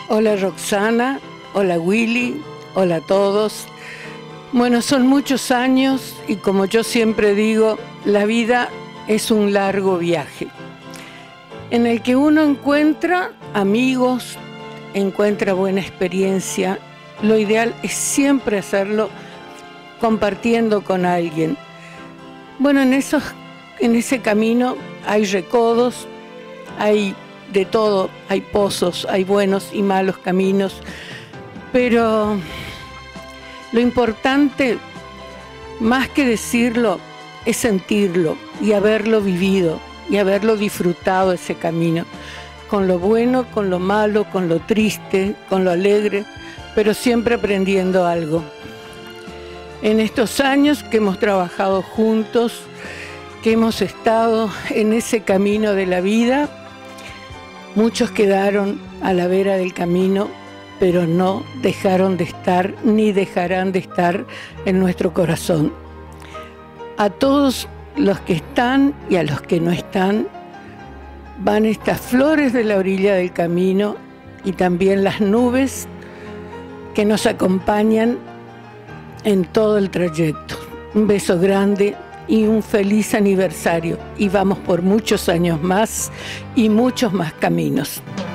Hola Roxana, hola Willy, hola a todos. Bueno, son muchos años y como yo siempre digo, la vida es un largo viaje en el que uno encuentra amigos, encuentra buena experiencia. Lo ideal es siempre hacerlo compartiendo con alguien. Bueno, en ese camino hay recodos, hay de todo, hay pozos, hay buenos y malos caminos, pero lo importante, más que decirlo, es sentirlo y haberlo vivido y haberlo disfrutado ese camino, con lo bueno, con lo malo, con lo triste, con lo alegre, pero siempre aprendiendo algo. En estos años que hemos trabajado juntos, que hemos estado en ese camino de la vida, muchos quedaron a la vera del camino, pero no dejaron de estar ni dejarán de estar en nuestro corazón. A todos los que están y a los que no están, van estas flores de la orilla del camino y también las nubes que nos acompañan en todo el trayecto. Un beso grande y un feliz aniversario. Y vamos por muchos años más y muchos más caminos.